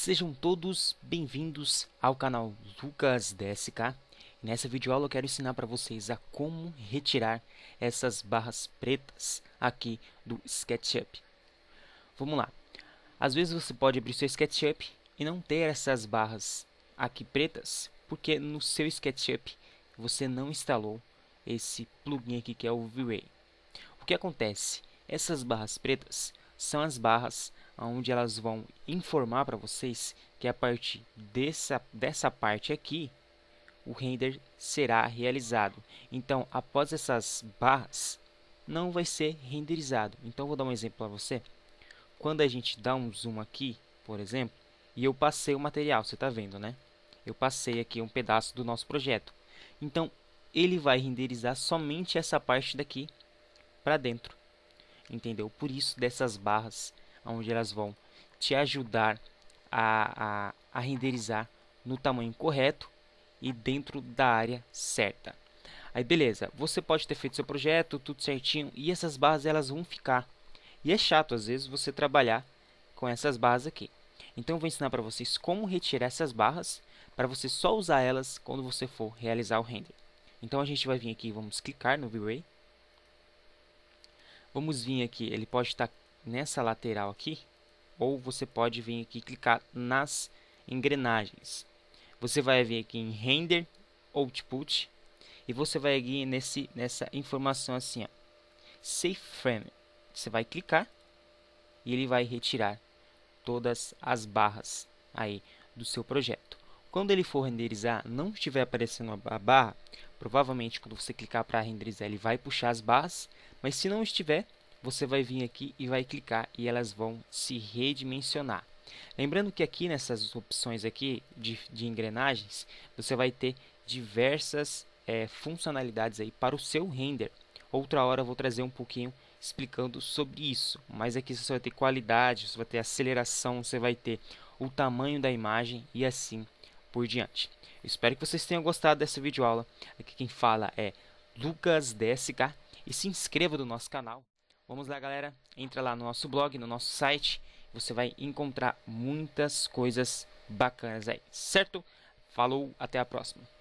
Sejam todos bem-vindos ao canal Lucas DSK. Nessa videoaula eu quero ensinar para vocês a como retirar essas barras pretas aqui do SketchUp. Vamos lá. Às vezes você pode abrir seu SketchUp e não ter essas barras aqui pretas, porque no seu SketchUp você não instalou esse plugin aqui que é o V-Ray. O que acontece? Essas barras pretas são as barras onde elas vão informar para vocês que a partir dessa parte aqui o render será realizado. Então, após essas barras, não vai ser renderizado. Então, vou dar um exemplo para você. Quando a gente dá um zoom aqui, por exemplo, e eu passei o material, você está vendo, né? Eu passei aqui um pedaço do nosso projeto. Então, ele vai renderizar somente essa parte daqui para dentro. Entendeu? Por isso dessas barras, onde elas vão te ajudar a renderizar no tamanho correto e dentro da área certa. Aí beleza, você pode ter feito seu projeto, tudo certinho, e essas barras elas vão ficar. E é chato às vezes você trabalhar com essas barras aqui. Então eu vou ensinar para vocês como retirar essas barras, para você só usar elas quando você for realizar o render. Então a gente vai vir aqui, vamos clicar no V-Ray. Vamos vir aqui, ele pode estar nessa lateral aqui, ou você pode vir aqui e clicar nas engrenagens. Você vai vir aqui em Render Output e você vai vir nessa informação assim, ó, Save Frame. Você vai clicar e ele vai retirar todas as barras aí do seu projeto. Quando ele for renderizar, não estiver aparecendo a barra, provavelmente quando você clicar para renderizar ele vai puxar as barras, mas se não estiver, você vai vir aqui e vai clicar e elas vão se redimensionar. Lembrando que aqui nessas opções aqui de engrenagens, você vai ter diversas funcionalidades aí para o seu render. Outra hora eu vou trazer um pouquinho explicando sobre isso, mas aqui você vai ter qualidade, você vai ter aceleração, você vai ter o tamanho da imagem e assim por diante. Eu espero que vocês tenham gostado dessa videoaula. Aqui quem fala é Lucas DSK e se inscreva no nosso canal. Vamos lá, galera, entra lá no nosso blog, no nosso site, você vai encontrar muitas coisas bacanas aí, certo? Falou, até a próxima.